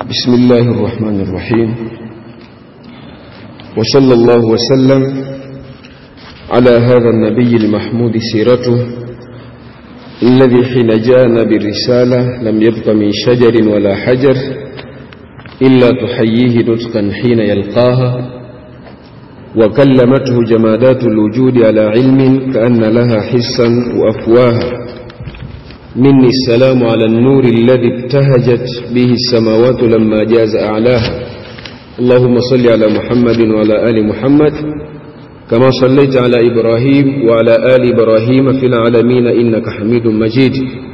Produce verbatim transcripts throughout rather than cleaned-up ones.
بسم الله الرحمن الرحيم، وصلى الله وسلم على هذا النبي المحمود سيرته الذي حين جاءنا بالرسالة لم يبق من شجر ولا حجر إلا تحييه نطقا حين يلقاها، وكلمته جمادات الوجود على علم كأن لها حسا وأفواها. مني السلام على النور الذي ابتهجت به السماوات لما جاز أعلاها. اللهم صل على محمد وعلى آل محمد كما صليت على إبراهيم وعلى آل إبراهيم في العالمين إنك حميد مجيد.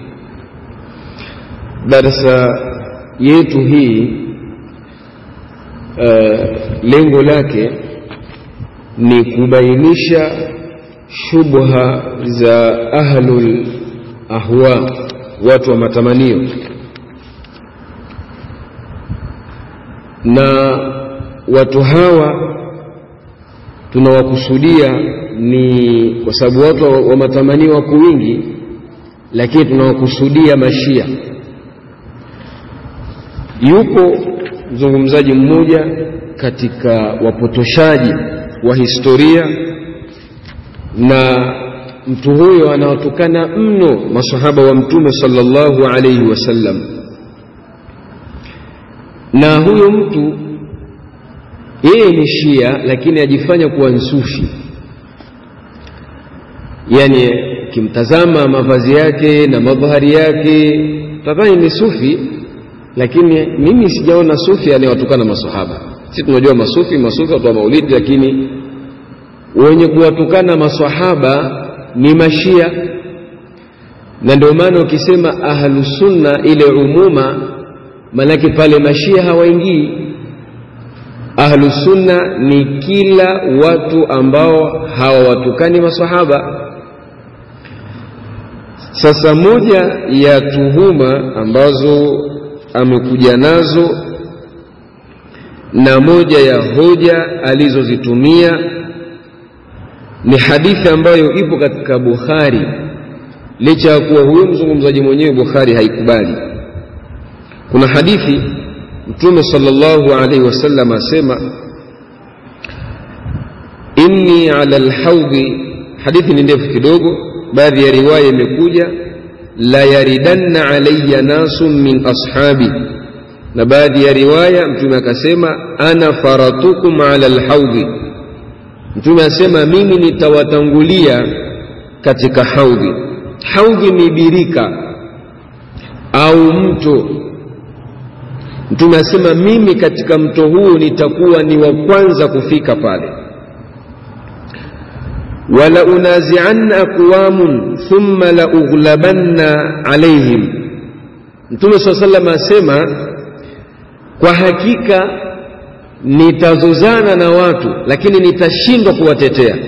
درس yetu hii uh, lengo lake ni kubainisha shubha za ahlul ahwa, watu wa matamanio, na watu hawa tunawakusudia ni kwa sababu watu wa matamanio wako wingi, lakini tunawakusudia mashia. Yupo mzungumzaji mmoja katika wapotoshaji wa historia, na mtu huyo anawatukana mno masahaba wa Mtume sallallahu alayhi wasallam. Na huyo mtu yeye ni Shia lakini ajifanya kuwa nsufi. Yani kimtazama mavazi yake na madhari yake tadhani ni sufi, lakini mimi sijaona sufi anayewatukana masahaba. Sisi tunajua masufi, masufi watu wa maulidi, lakini wenye kuwatukana masahaba ni mashia. Na ndio maana ukisema ahlus sunna ile umuma, manake pale mashia hawaingii. Ahlus sunna ni kila watu ambao hawawatukani masahaba. Sasa moja ya tuhuma ambazo amekuja nazo na moja ya hoja alizozitumia ni hadithi ambayo ipo katika Bukhari, licha ya kuwa huyo mzungumzaji mwenyewe Bukhari haikubali. Kuna hadithi Mtume sallallahu alaihi wasallam asema, inni ala alhawdi, hadithi ni ndefu kidogo, baadhi ya riwaya imekuja la yaridanna alayya nasun min ashabi, na baadhi ya riwaya Mtume akasema ana faratukum ala alhawdi. Mtume asema mimi nitawatangulia katika haudhi. Haudhi ni birika au mto. Mtume asema mimi katika mto huu nitakuwa ni wa kwanza kufika pale. wala unazi'anna aqwamun thumma la ughlabanna alayhim. Mtume sallallahu alayhi wasallam asema kwa hakika nitazozana na watu lakini nitashindwa kuwatetea.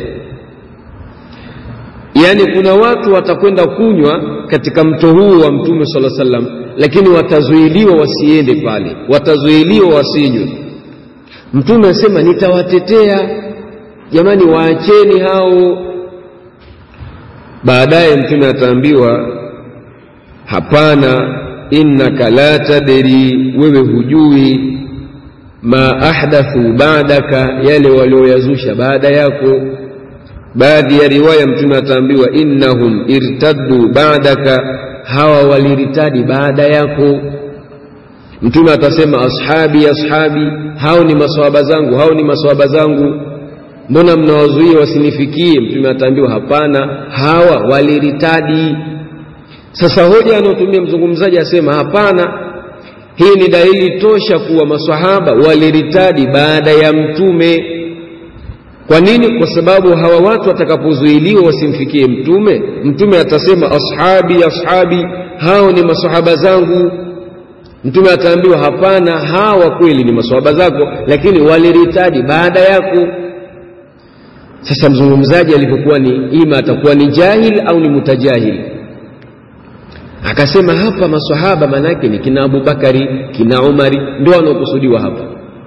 Yani kuna watu watakwenda kunywa katika mto huu wa Mtume sallallahu alaihi wasallam, lakini watazuiliwa wasiende pale, watazuiliwa wasinywe. Mtume asema nitawatetea, jamani waacheni hao. Baadaye Mtume ataambiwa hapana, innaka la tadri, wewe hujui ma ahdathu ba'daka, yale walioyazusha baada yako. Baadhi ya riwaya Mtume ataambiwa innahum irtaddu ba'daka, hawa waliritadi baada yako. Mtume atasema ashabi ashabi, hao ni maswahaba zangu, hao ni maswahaba zangu, mbona mnawazuia wasinifikie? Mtume ataambiwa hapana, hawa waliritadi. Sasa hoja anayotumia mzungumzaji asema hapana, hii ni dalili tosha kuwa maswahaba waliritadi baada ya Mtume. Kwa nini? Kwa sababu hawa watu watakapozuiliwa wasimfikie Mtume, Mtume atasema ashabi ashabi, hao ni maswahaba zangu. Mtume ataambiwa hapana, hawa kweli ni maswahaba zako, lakini waliritadi baada yako. Sasa mzungumzaji alipokuwa ni ima atakuwa ni jahil au ni mutajahil. Akasema hapa maswahaba manake ni kina Abu Bakari, kina Umari, ndio wanaokusudiwa hapa.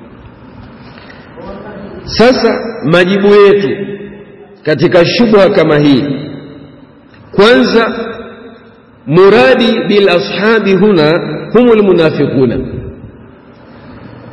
Sasa majibu yetu katika shubha kama hii, kwanza muradi bil ashabi huna humul munafiquna,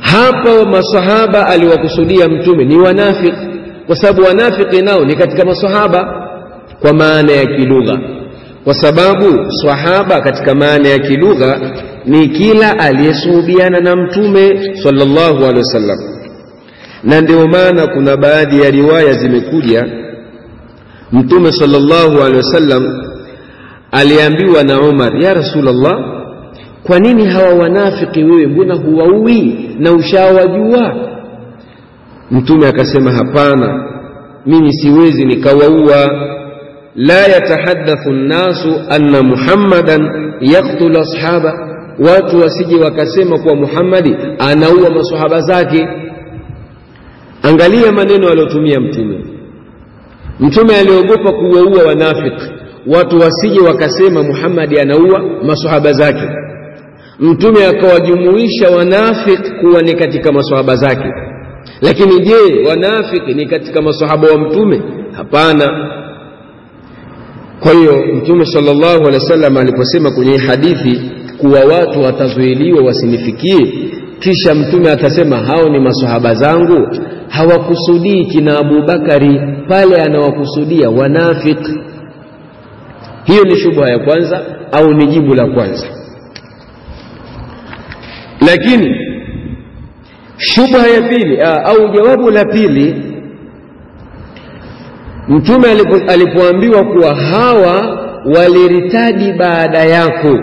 Hapa masahaba aliwakusudia mtume ni wanafiki, kwa sababu wanafiki nao ni katika masahaba kwa maana ya kilugha, kwa sababu sahaba katika maana ya kilugha ni kila aliyesuhubiana na mtume sallallahu alaihi wasallam. Na ndio maana kuna baadhi ya riwaya zimekuja mtume sallallahu alaihi wasallam aliambiwa na Umar, ya Rasulullah, kwa nini hawa wanafiki wewe mbona huwaui na ushawajua? Mtume akasema, hapana, mimi siwezi nikawaua. La yatahaddathu an-nasu anna Muhammadan yaqtulu ashaba, watu wasije wakasema kwa Muhammadi anaua maswahaba zake. Angalia maneno aliyotumia mtume. Mtume aliogopa kuwaua wanafiki, watu wasije wakasema Muhammadi anaua maswahaba zake. Mtume akawajumuisha wanafiki kuwa ni katika maswahaba zake. Lakini je, wanafiki ni katika maswahaba wa mtume? Hapana. Kwa hiyo mtume sallallahu alaihi wasallam aliposema kwenye hadithi kuwa watu watazuiliwa wasinifikie, kisha mtume atasema hao ni maswahaba zangu, hawakusudii kina Abu Bakari, pale anawakusudia wanafiki. Hiyo ni shubha ya kwanza au ni jibu la kwanza. Lakini shubha ya pili au jawabu la pili, mtume alipoambiwa kuwa hawa waliritadi baada yako,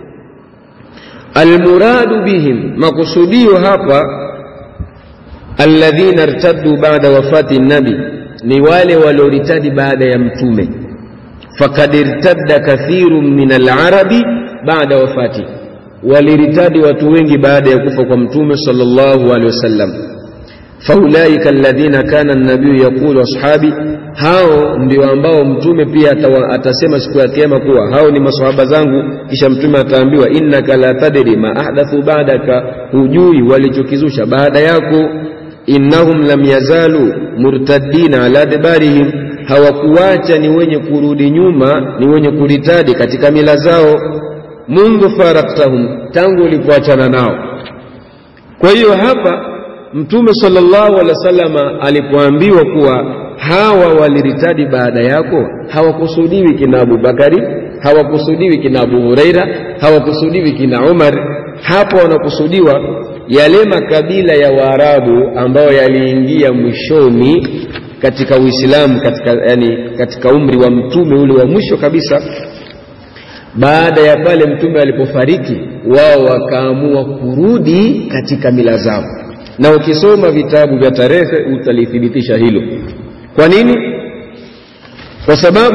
almuradu bihim, makusudio hapa alladhina irtaddu ba'da wafati nabi, ni wale walioritadi baada ya mtume. Faqad irtadda kathirun min al-arabi ba'da wafati, waliritadi watu wengi baada ya kufa kwa mtume sallallahu alaihi wasallam. Faulaika alladhina kana an-nabiy yaqulu ashabi, hao ndio ambao mtume pia atasema siku ya kiyama kuwa hao ni maswahaba zangu. Kisha mtume ataambiwa, innaka la tadri ma ahdathu ba'daka, hujui walichokizusha baada yako. Innahum lam yazalu murtaddina ala adbarihim, hawakuacha ni wenye kurudi nyuma, ni wenye kuritadi katika mila zao. Mundu faraktahum, tangu ulipoachana nao. Kwa hiyo hapa mtume sallallahu alaihi wasallam alipoambiwa kuwa hawa waliritadi baada yako, hawakusudiwi kina Abu Bakari, hawakusudiwi kina Abu Huraira, hawakusudiwi kina Umar. Hapo wanakusudiwa yale makabila ya Waarabu ambayo yaliingia mwishoni katika Uislamu, katika yani katika umri wa mtume ule wa mwisho kabisa. Baada ya pale mtume alipofariki, wao wakaamua kurudi katika mila zao, na ukisoma vitabu vya tarehe utalithibitisha hilo. Kwa nini? Kwa sababu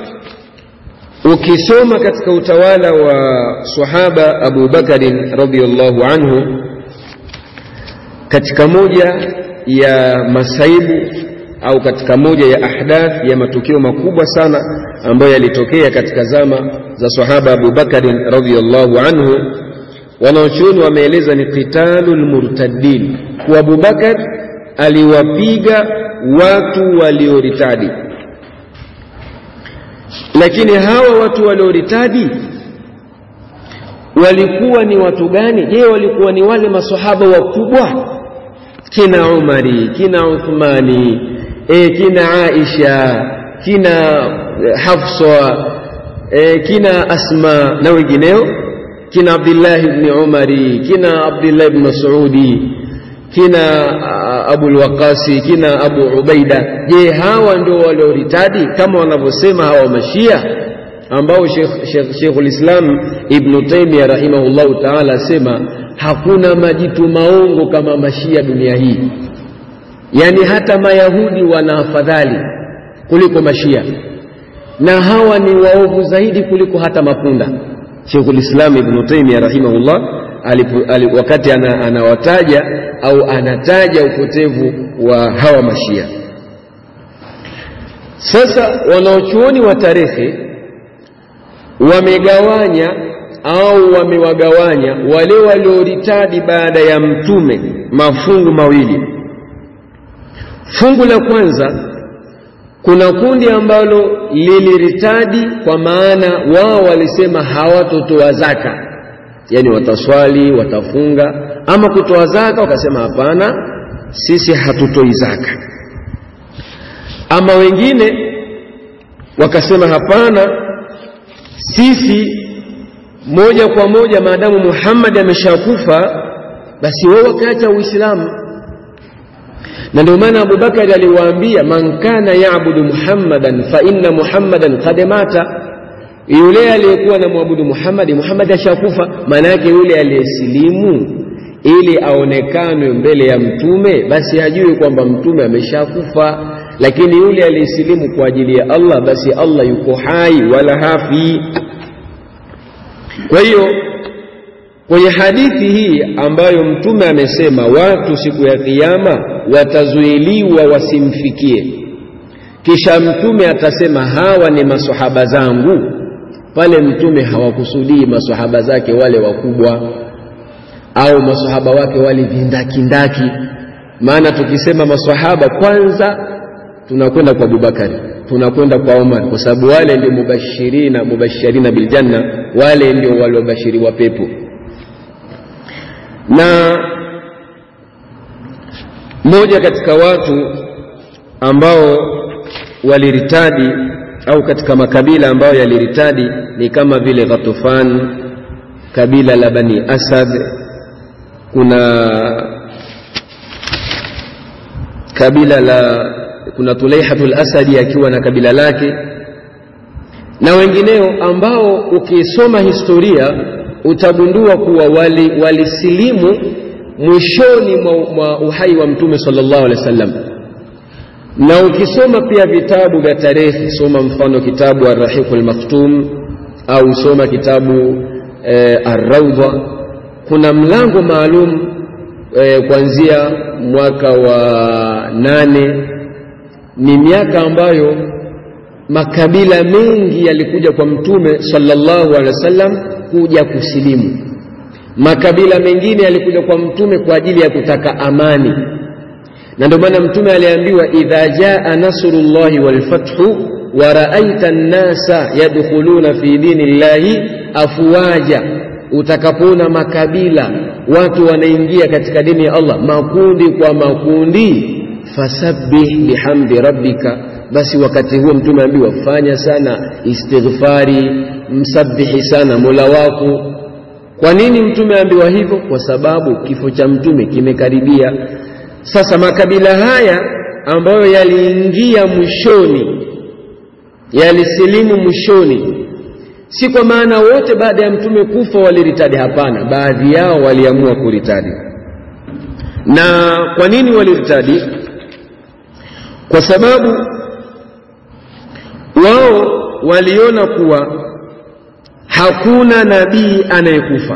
ukisoma katika utawala wa sahaba Abu Bakari radhiyallahu anhu, katika moja ya masaibu au katika moja ya ahdath ya matukio makubwa sana ambayo yalitokea katika zama za sahaba Abu Bakari radhiyallahu anhu, wanaochuoni wameeleza ni qitalul murtaddin, kwa Abu Bakar aliwapiga watu walioritadi. Lakini hawa watu walioritadi walikuwa ni watu gani? Je, walikuwa ni wale maswahaba wakubwa kina Umari, kina Uthmani, e, kina Aisha, kina Hafsa, e, kina Asma na wengineo, kina Abdullah ibn Umari, kina Abdullah ibn Mas'udi, kina Abu al-Waqasi, kina Abu Ubaida? Je, hawa ndio walioritadi kama wanavyosema hawa mashia ambao Sheikh Sheikh Sheikhul Islam Ibn Taymiyyah rahimahullahu ta'ala asema hakuna majitu maongo kama mashia dunia hii, yani hata mayahudi wana afadhali kuliko mashia, na hawa ni waovu zaidi kuliko hata mapunda. Sheikhul Islam Ibn Taymiyyah rahimahullah alipu, alipu, wakati anawataja ana au anataja upotevu wa hawa mashia. Sasa wanaochuoni wa tarehe wamegawanya au wamewagawanya wale walioritadi baada ya mtume mafungu mawili. Fungu la kwanza, kuna kundi ambalo liliritadi kwa maana wao walisema hawatotoa zaka, yani wataswali, watafunga. Ama kutoa zaka wakasema hapana, sisi hatutoi zaka. Ama wengine wakasema hapana, sisi moja kwa moja maadamu Muhammad ameshakufa basi wao wakaacha Uislamu. Na ndio maana Abu Bakari aliwaambia, man kana ya'budu Muhammadan fa inna Muhammadan qad mata, yule aliyekuwa na muabudu Muhammad, Muhammad ashakufa. Maana yake yule aliyesilimu ili aonekane mbele ya mtume basi hajui kwamba mtume ameshakufa, lakini yule aliyesilimu kwa ajili ya Allah basi Allah yuko hai wala hafi. Kwa hiyo kwenye hadithi hii ambayo mtume amesema watu siku ya kiyama watazuiliwa wasimfikie, kisha mtume atasema hawa ni maswahaba zangu, pale mtume hawakusudii maswahaba zake wale wakubwa au maswahaba wake wale vindakindaki. Maana tukisema maswahaba kwanza tunakwenda kwa Abubakari, tunakwenda kwa Umar, kwa sababu wale ndio mubashirina mubashirina bil janna, wale ndio waliobashiriwa pepo. Na moja katika watu ambao waliritadi au katika makabila ambayo yaliritadi ni kama vile Ghatufan, kabila la Bani Asad, kuna kabila la kuna Tulaihatul Asadi akiwa na kabila lake na wengineo ambao ukisoma historia utagundua kuwa wali walisilimu mwishoni mwa uhai wa mtume sallallahu alaihi wasallam. Na ukisoma pia vitabu vya tarehe, soma mfano kitabu Ar-Rahiqul Maktum au soma kitabu e, Ar-Rawda, kuna mlango maalum e, kuanzia mwaka wa nane. Ni miaka ambayo makabila mengi yalikuja kwa mtume sallallahu alaihi wasallam kuja kusilimu. Makabila mengine yalikuja kwa mtume kwa ajili ya kutaka amani. Na ndio maana mtume aliambiwa, idha jaa nasrullahi wal fathu wa ra'aita an-nasa yadkhuluna fi dinillahi afwaja, utakapoona makabila watu wanaingia katika dini ya Allah makundi kwa makundi, fasabbih bihamdi rabbika, basi wakati huo mtume ambiwa fanya sana istighfari, msabihi sana Mola wako. Kwa nini mtume ambiwa hivyo? Kwa sababu kifo cha mtume kimekaribia. Sasa makabila haya ambayo yaliingia mwishoni, yalisilimu mwishoni, si kwa maana wote baada ya mtume kufa waliritadi, hapana, baadhi yao waliamua kuritadi. Na kwa nini waliritadi? Kwa sababu wao waliona kuwa hakuna nabii anayekufa.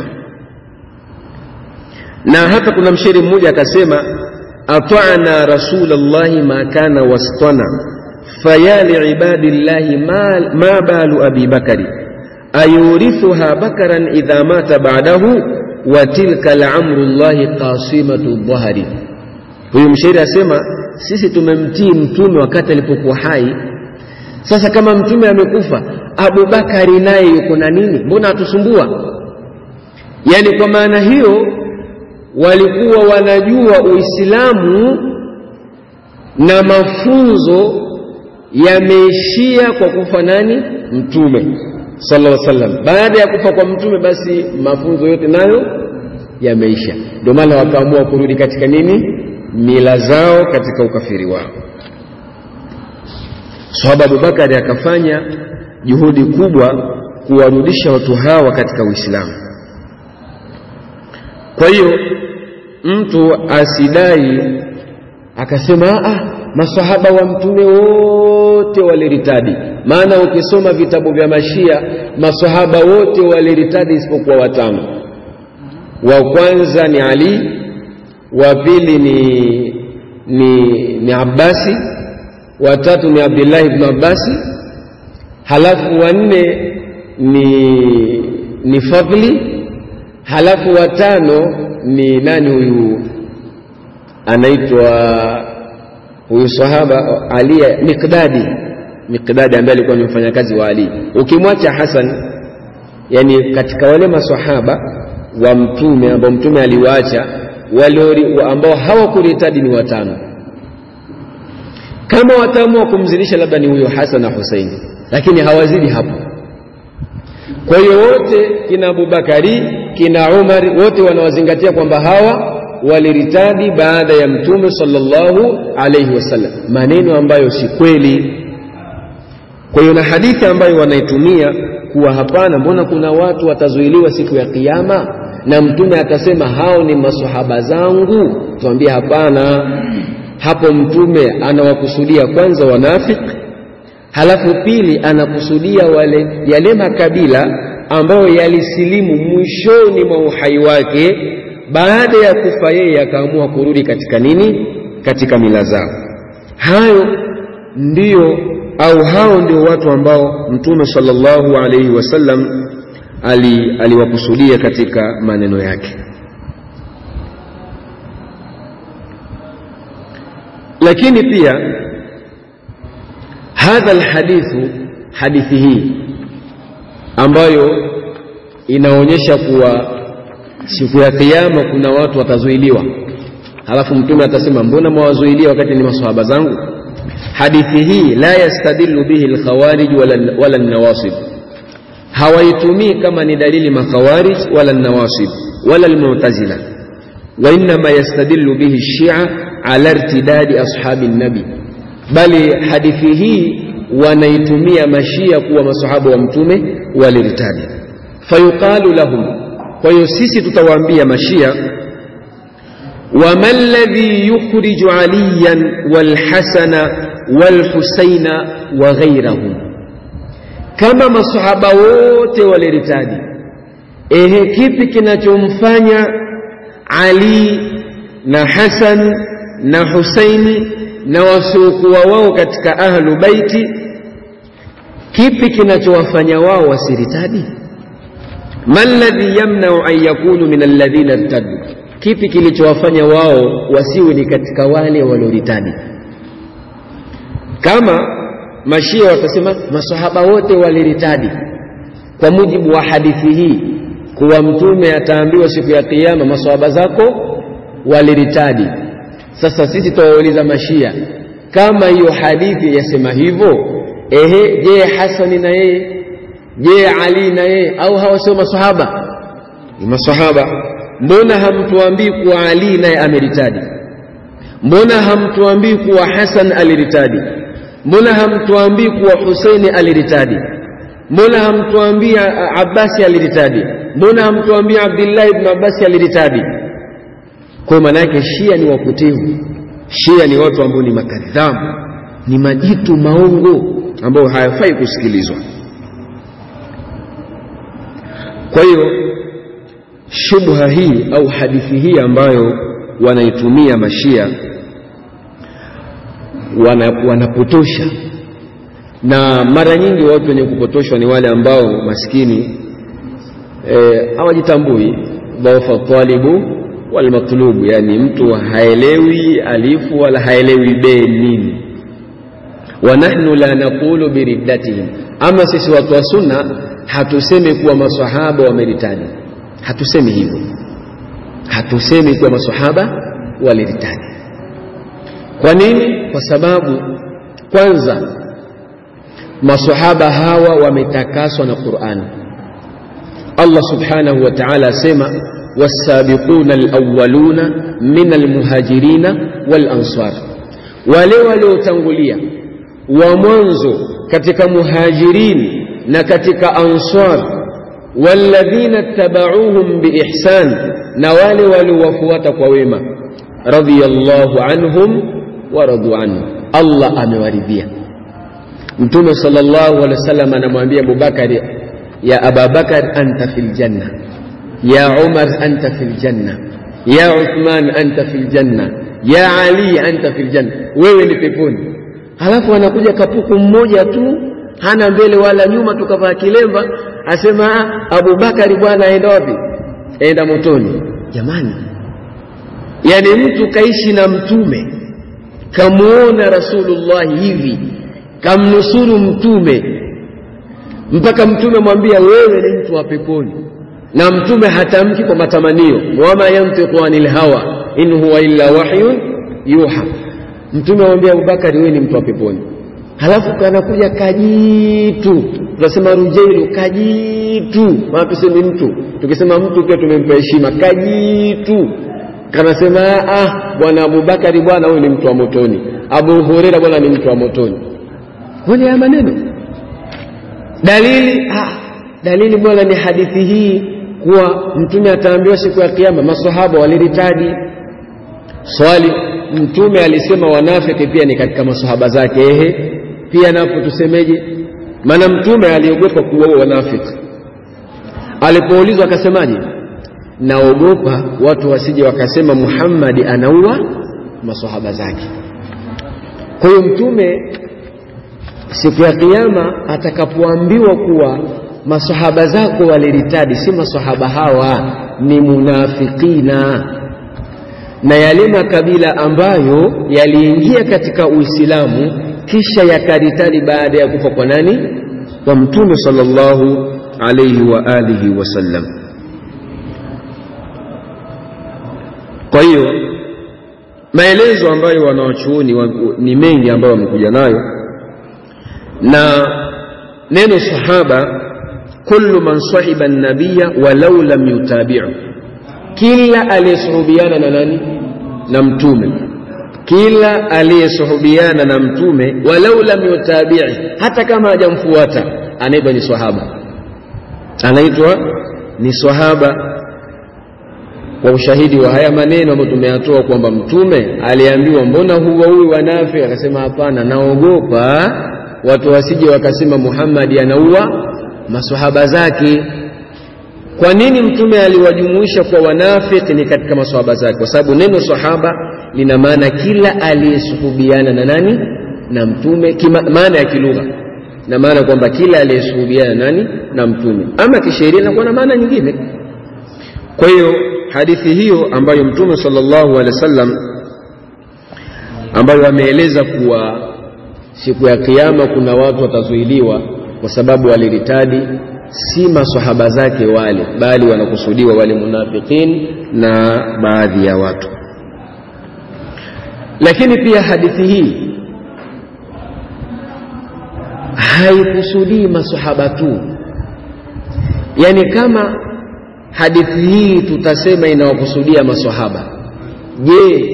Na hata kuna mshairi mmoja akasema, ata'na rasulallahi ma kana wastana fayali ibadillahi ma, ma balu abi bakari ayurithuha bakaran idha mata ba'dahu wa tilka la'amrullahi qasimatu dhahari. Huyu mshairi asema, sisi tumemtii mtume wakati alipokuwa hai, sasa kama mtume amekufa, Abu Bakari naye yuko na nini? Mbona atusumbua? Yani kwa maana hiyo walikuwa wanajua Uislamu na mafunzo yameishia kwa kufa nani? Mtume sallallahu alaihi wasallam. Baada ya kufa kwa mtume basi mafunzo yote nayo yameisha. Ndio maana wakaamua kurudi katika nini? Mila zao, katika ukafiri wao. Sahaba Abu Bakari akafanya juhudi kubwa kuwarudisha watu hawa katika Uislamu. Kwa hiyo mtu asidai akasema ah, masahaba wa mtume wote waliritadi. Maana ukisoma vitabu vya Mashia, masahaba wote waliritadi isipokuwa watano. Wa kwanza ni Ali, wa pili ni ni ni Abbasi, wa tatu ni Abdullah ibn Abbasi, halafu wa nne ni ni Fadli, halafu wa tano ni nani huyu anaitwa huyu sahaba Ali, Miqdadi. Miqdadi ambaye alikuwa ni mfanyakazi wa Ali. Ukimwacha Hasan, yani katika wale maswahaba wa mtume ambao mtume aliwaacha wale ambao hawakuritadi ni watano. Kama wataamua kumzidisha labda ni huyo Hasan na Hussein, lakini hawazidi hapo. Kwa hiyo wote kina Abubakari kina Umar wote wanawazingatia kwamba hawa waliritadi baada ya mtume sallallahu alayhi wasallam, maneno ambayo si kweli. Kwa hiyo na hadithi ambayo wanaitumia kuwa hapana, mbona kuna watu watazuiliwa siku ya kiyama na mtume atasema hao ni maswahaba zangu, tuambie hapana. Hapo mtume anawakusudia kwanza wanafiki, halafu pili anakusudia wale yale makabila ambayo yalisilimu mwishoni mwa uhai wake, baada ya kufa yeye akaamua kurudi katika nini, katika mila zao. Hayo ndio au hao ndio watu ambao mtume sallallahu alayhi wasallam ali aliwakusudia katika maneno yake. Lakini pia hadha alhadithu, hadithi hii ambayo inaonyesha kuwa siku ya kiyama kuna watu watazuiliwa, halafu mtume atasema mbona mwazuilia wakati ni maswahaba zangu? Hadithi hii la yastadillu bihi alkhawarij wala wala an-nawasib, hawaitumii kama ni dalili makhawarij wala an-nawasib wala al-mu'tazila, wa inma yastadillu bihi ash-shi'a ala irtidadi ashabi nabi, bali hadithi hii wanaitumia mashia kuwa masahaba wa mtume walirtadi. Fayuqalu lahum, kwa hiyo sisi tutawaambia mashia, وما الذي يخرج عليا والحسن والحسين وغيرهم, kama masahaba wote walirtadi, ehe kipi kinachomfanya Ali na Hasan na Husaini na wasiokuwa wao katika ahlu baiti, kipi kinachowafanya wao wasirtadi? Malladhi yamna'u an yakunu min alladhina irtaddu, kipi kilichowafanya wao wasiwe ni katika wale walioritadi? Kama mashia watasema masahaba wote waliritadi kwa mujibu wa hadithi hii, kuwa mtume ataambiwa siku ya kiyama masahaba zako waliritadi. Sasa sisi tuwauliza mashia, kama hiyo hadithi yasema hivyo, ehe je Hasani na yeye, je Ali na yeye, au hawa sio masahaba? Ni masahaba. Mbona hamtuambii kuwa Ali naye ameritadi? Mbona hamtuambii kuwa Hasan aliritadi? Mbona hamtuambii kuwa Husaini aliritadi? Mbona hamtuambii Abbasi aliritadi? Mbona hamtuambii Abdullah ibn Abbasi aliritadi? Kwa maana yake Shia ni wapotevu, Shia ni watu ambao ni makadhabu, ni majitu maongo ambao hayafai kusikilizwa. Kwa hiyo shubha hii au hadithi hii ambayo wanaitumia mashia wanapotosha, na mara nyingi watu wenye kupotoshwa ni wale ambao maskini hawajitambui, e, dhaifa talibu wal matlubu, yani mtu haelewi alifu wala haelewi be nini. Wa nahnu la naqulu biriddatihim, ama sisi watu wa sunna hatusemi kuwa maswahaba wameritadi, hatusemi hivyo, hatusemi kuwa maswahaba waliritadi. Kwa nini? Kwa sababu kwanza maswahaba hawa wametakaswa na Qur'an. Allah subhanahu wa ta'ala asema was-sabiquna al-awwaluna min al-muhajirina wal-ansar, wale waliotangulia wa mwanzo katika muhajirin na katika ansar, walladhina tabauhum biihsan, na wale waliowafuata kwa wema, radiyallahu anhum wa radu anhu, Allah amewaridhia. Mtume sallallahu alaihi wasallam anamwambia Abubakar, ya Abubakar anta fil janna, ya Umar anta fil janna, ya Uthman anta fil janna, ya Ali anta fil janna, wewe ni peponi. Halafu anakuja kapuku mmoja tu, hana mbele wala nyuma, tukavaa kilemba, asema Abubakar bwana aenda wapi? Aenda motoni. Jamani, yani mtu kaishi na mtume, kamuona Rasulullah hivi, kamnusuru mtume, mpaka mtume mwambia wewe ni mtu wa peponi, na mtume hatamki kwa matamanio, wama yantiqu anil hawa in huwa illa wahyun yuha. Mtume amwambia Abubakari, wewe ni mtu wa peponi. Halafu kanakuja kajitu, tunasema rujailu, kajitu, maana tuseme mtu, tukisema mtu pia tumempa heshima. Kajitu kanasema ah, bwana Abubakari bwana wewe ni mtu wa motoni, Abu Hurairah bwana ni mtu wa motoni. Kwani haya maneno dalili? Ah, dalili bwana ni hadithi hii kuwa mtume ataambiwa siku ya kiyama maswahaba waliritadi. Swali, mtume alisema wanafiki pia ni katika maswahaba zake, ehe, pia napo tusemeje? Maana mtume aliogopa kuua wanafiki. Alipoulizwa akasemaje? Naogopa watu wasije wakasema Muhammad anaua maswahaba zake. Kwa hiyo mtume siku ya kiyama atakapoambiwa kuwa maswahaba zako waliritadi, si maswahaba hawa, ni munafikina, na yale makabila ambayo yaliingia katika Uislamu kisha yakaritadi baada ya kufa kwa nani? Kwa mtume sallallahu alayhi wa alihi wasallam. Kwa hiyo maelezo ambayo wanawachuoni ni mengi ambayo wamekuja nayo, na neno sahaba, kullu man sahiba an-nabiyya walau lam yutabi'u, kila aliyesuhubiana na nani? Na mtume. Kila aliyesuhubiana na mtume walau lam yutabi'i, hata kama hajamfuata, anaitwa ni sahaba, anaitwa ni sahaba. Kwa ushahidi wa haya maneno ambayo tumeyatoa kwamba mtume aliambiwa mbona huwa huyu wanafiki, akasema hapana, naogopa watu wasije wakasema Muhammad anaua maswahaba zake. Kwa nini mtume aliwajumuisha kwa wanafiki ni katika maswahaba zake? Kwa sababu neno sahaba lina maana kila aliyesuhubiana na nani? Na mtume, kima, maana ya kilugha, na maana kwamba kila aliyesuhubiana nani? Na mtume. Ama kisheria inakuwa na maana nyingine. Kwa hiyo hadithi hiyo ambayo mtume sallallahu alaihi wasallam ambayo ameeleza kuwa siku ya kiyama kuna watu watazuiliwa kwa sababu waliritadi, si maswahaba zake wale, bali wanakusudiwa wale munafikin na baadhi ya watu. Lakini pia hadithi hii haikusudii maswahaba tu. Yani kama hadithi hii tutasema inawakusudia maswahaba, je,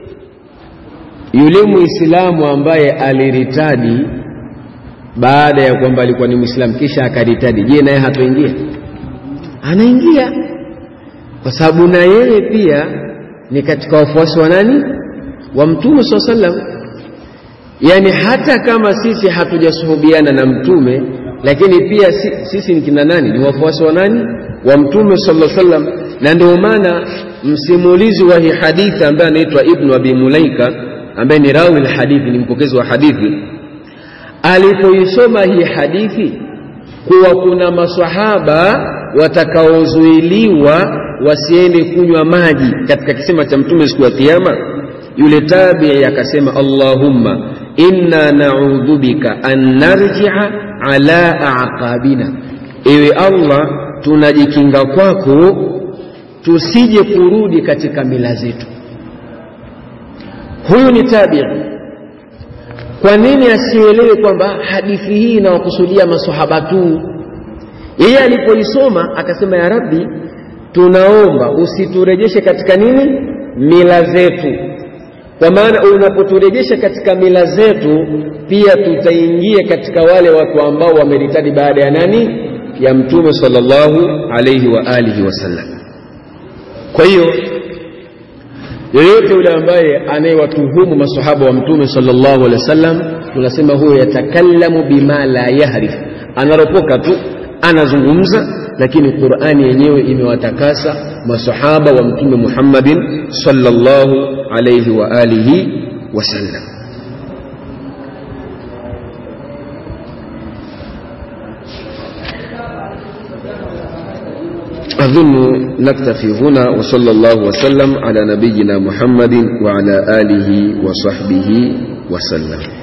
yule Muislamu ambaye aliritadi baada ya kwamba alikuwa ni Muislamu kisha akaritadi, je, naye hatoingia? Anaingia, kwa sababu na yeye pia ni katika wafuasi wa nani? Wa mtume sallallahu alaihi wasallam. Yani hata kama sisi hatujasuhubiana na mtume, lakini pia sisi ni kina nani? Ni wafuasi wa nani? Wa mtume sallallahu alaihi wasallam. Na ndio maana msimulizi wa hii hadithi ambaye anaitwa Ibn Abi Mulaika, ambaye ni rawi al-hadithi, ni mpokezi wa hadithi, alipoisoma hii hadithi kuwa kuna maswahaba watakaozuiliwa wasiende kunywa maji katika kisima cha mtume siku ya kiyama, yule tabi'i akasema, Allahumma inna na'udhu bika an narji'a ala aqabina, ewe Allah tunajikinga kwako tusije kurudi katika mila zetu. Huyu ni tabi'i. Kwa nini asielewe kwamba hadithi hii inawakusudia maswahaba tu? Yeye alipoisoma akasema, ya Rabbi, tunaomba usiturejeshe katika nini? Mila zetu. Kwa maana unapoturejesha katika mila zetu, pia tutaingia katika wale watu ambao wameritadi baada ya nani? Ya mtume sallallahu alayhi wa alihi wasallam. Kwa hiyo yeyote yule ambaye anayewatuhumu maswahaba wa mtume sallallahu alaihi wasallam, tunasema huyo yatakallamu bima la yahrif, anaropoka tu, anazungumza, lakini Qur'ani yenyewe imewatakasa maswahaba wa mtume Muhammadin sallallahu alaihi wa alihi wasallam. أظن نكتفي هنا، وصلى الله وسلم على نبينا محمد وعلى آله وصحبه وسلم.